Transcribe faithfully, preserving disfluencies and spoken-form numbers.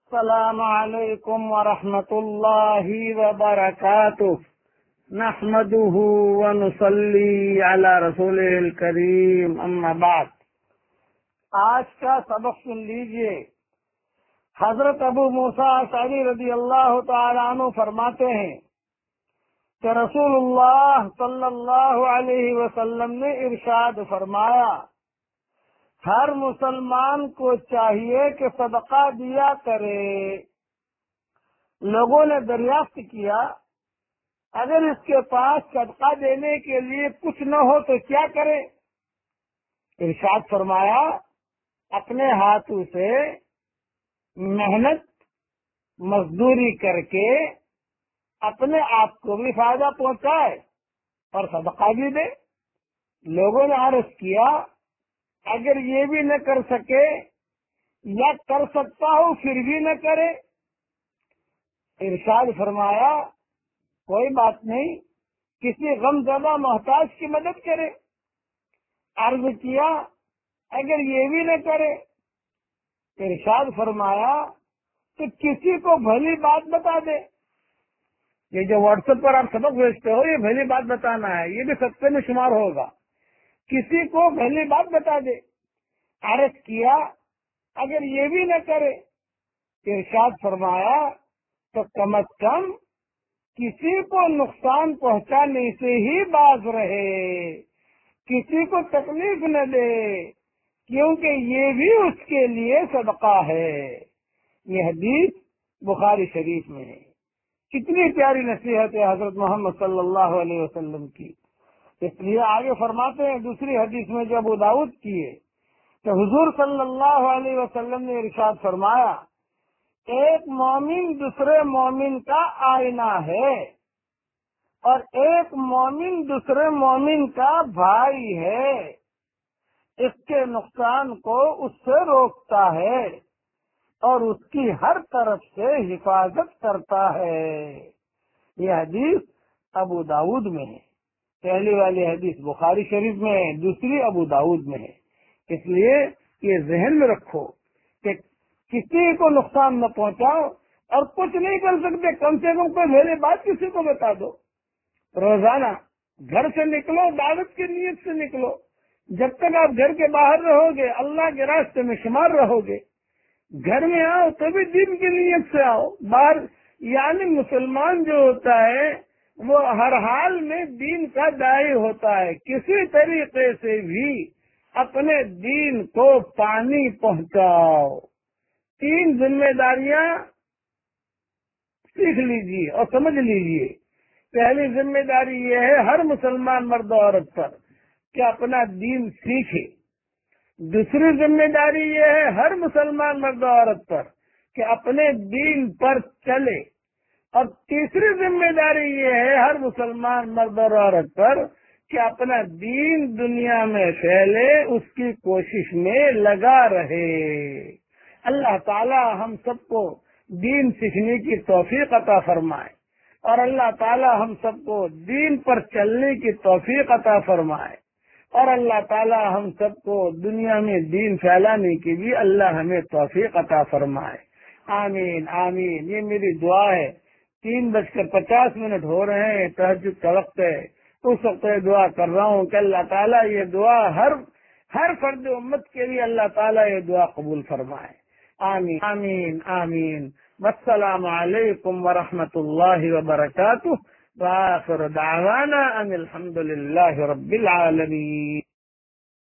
السلام علیکم ورحمۃ اللہ وبرکاتہ نحمده ونصلی علی رسولہ الکریم اما بعد۔ آج کا سبق سن لیجئے۔ حضرت ابو موسیٰ اشعری رضی اللہ تعالی عنہ فرماتے ہیں کہ رسول اللہ صلی اللہ علیہ وسلم نے ارشاد فرمایا، ہر مسلمان کو چاہیے کہ صدقہ دیا کرے۔ لوگوں نے دریافت کیا، اگر اس کے پاس صدقہ دینے کے لیے کچھ نہ ہو تو کیا کرے؟ ارشاد فرمایا، اپنے ہاتھوں سے محنت مزدوری کر کے اپنے آپ کو بھی فائدہ پہنچائے اور صدقہ بھی دے۔ لوگوں نے عرض کیا، اگر یہ بھی نہ کر سکے یا کر سکتا ہو پھر بھی نہ کرے؟ ارشاد فرمایا، کوئی بات نہیں، کسی غم زدہ محتاج کی مدد کرے۔ عرض کیا، اگر یہ بھی نہ کرے؟ ارشاد فرمایا کہ کسی کو بھلی بات بتا دے۔ یہ جو واٹس ایپ پر آپ سبق بھیجتے ہو، یہ بھلی بات بتانا ہے، یہ بھی صدقے میں شمار ہوگا۔ کسی کو بھلی بات بتا دے۔ عرض کیا، اگر یہ بھی نہ کرے؟ ارشاد فرمایا تو کم از کم کسی کو نقصان پہنچانے سے ہی باز رہے، کسی کو تکلیف نہ دے، کیونکہ یہ بھی اس کے لیے صدقہ ہے۔ یہ حدیث بخاری شریف میں ہے۔ کتنی پیاری نصیحت ہے حضرت محمد صلی اللہ علیہ وسلم کی۔ اس لیے آگے فرماتے ہیں دوسری حدیث میں جو ابو داؤد کی ہے کہ حضور صلی اللہ علیہ وسلم نے ارشاد فرمایا، ایک مومن دوسرے مومن کا آئینہ ہے اور ایک مومن دوسرے مومن کا بھائی ہے، اس کے نقصان کو اس سے روکتا ہے اور اس کی ہر طرف سے حفاظت کرتا ہے۔ یہ حدیث ابو داؤد میں ہے۔ پہلی والی حدیث بخاری شریف میں ہے، دوسری ابو داؤد میں ہے۔ اس لیے یہ ذہن میں رکھو کہ کسی کو نقصان نہ پہنچاؤ، اور کچھ نہیں کر سکتے کم سے کم کوئی میری بات کسی کو بتا دو۔ روزانہ گھر سے نکلو، دعوت کی نیت سے نکلو۔ جب تک آپ گھر کے باہر رہو گے اللہ کے راستے میں شمار رہو گے۔ گھر میں آؤ تو بھی دین کی نیت سے آؤ۔ باہر یعنی مسلمان جو ہوتا ہے وہ ہر حال میں دین کا داعی ہوتا ہے، کسی طریقے سے بھی اپنے دین کو پانی پہنچاؤ۔ تین ذمہ داریاں سیکھ لیجیے اور سمجھ لیجیے۔ پہلی ذمہ داری یہ ہے ہر مسلمان مرد و عورت پر کہ اپنا دین سیکھے۔ دوسری ذمہ داری یہ ہے ہر مسلمان مرد و عورت پر کہ اپنے دین پر چلے، اور تیسری ذمہ داری یہ ہے ہر مسلمان مرد اور عورت پر کہ اپنا دین دنیا میں پھیلے، اس کی کوشش میں لگا رہے۔ اللہ تعالی ہم سب کو دین سیکھنے کی توفیق عطا فرمائے، اور اللہ تعالی ہم سب کو دین پر چلنے کی توفیق عطا فرمائے، اور اللہ تعالی ہم سب کو دنیا میں دین پھیلانے کی بھی اللہ ہمیں توفیق عطا فرمائے۔ آمین آمین۔ یہ میری دعا ہے۔ تین بج کر پچاس منٹ ہو رہے ہیں، تہجد کا وقت ہے، اس وقت یہ دعا کر رہا ہوں کہ اللہ تعالیٰ یہ دعا ہر ہر فرد امت کے لیے اللہ تعالیٰ یہ دعا قبول فرمائے۔ آمین آمین آمین۔ والسلام علیکم ورحمۃ اللہ وبرکاتہ، وآخر دعوانا ان الحمد للہ رب العالمین۔